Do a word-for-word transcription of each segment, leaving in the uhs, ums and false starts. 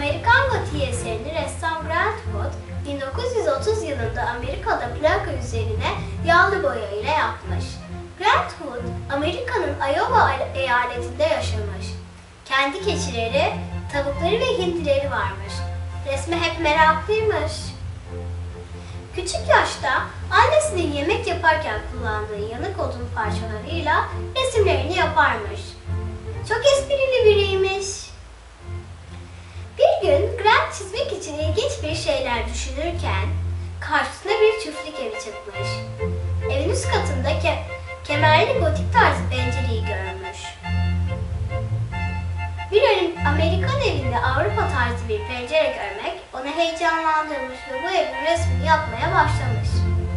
Amerikan gotiği eserini ressam Grant Wood bin dokuz yüz otuz yılında Amerika'da plaka üzerine yağlı boya ile yapmış. Grant Wood, Amerika'nın Iowa eyaletinde yaşamış. Kendi keçileri, tavukları ve hindileri varmış. Resme hep meraklıymış. Küçük yaşta annesinin yemek yaparken kullandığı yanık odun parçalarıyla resimlerini yaparmış. Çok esprili biriymiş. Bir gün Grant çizmek için ilginç bir şeyler düşünürken karşısına bir çiftlik evi çıkmış. Evin üst katında ke kemerli gotik tarzı pencereyi görmüş. Bir Amerikan evinde Avrupa tarzı bir pencere görmek onu heyecanlandırmış ve bu evin resmini yapmaya başlamış.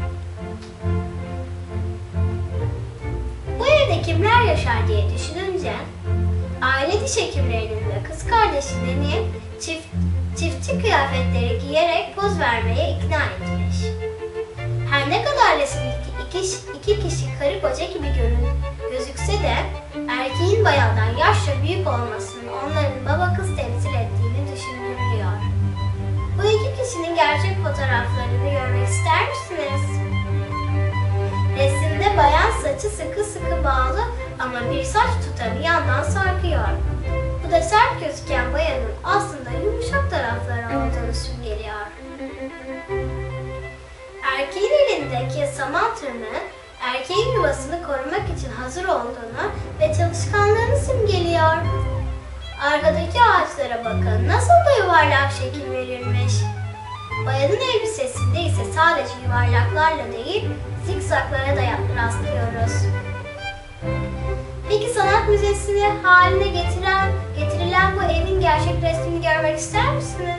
Bu evde kimler yaşar diye düşününce aile diş hekimlerinin ve kız kardeşini çift, çiftçi kıyafetleri giyerek poz vermeye ikna etmiş. Her ne kadar resimdeki iki, iki kişi karı koca gibi görün, gözükse de erkeğin bayandan yaşça büyük olmasının onların baba kız temsil ettiğini düşündürüyor. Bu iki kişinin gerçek fotoğraflarını görmek ister misiniz? Resimde bayan saçı sıkı sıkı bağlı ama bir saç tutarı yandan sarkıyor. Bu da sert gözüken bayanın aslında yumuşak tarafları olduğunu simgeliyor. Erkeğin elindeki saman tırnağı erkeğin yuvasını korumak için hazır olduğunu ve çalışkanlığını simgeliyor. Arkadaki ağaçlara bakın, nasıl da yuvarlak şekil verilmiş. Bayanın elbisesinde ise sadece yuvarlaklarla değil, zikzaklara da rastlıyoruz. Peki sanat müzesini haline getiren, getirilen bu evin gerçek resmini görmek ister misiniz?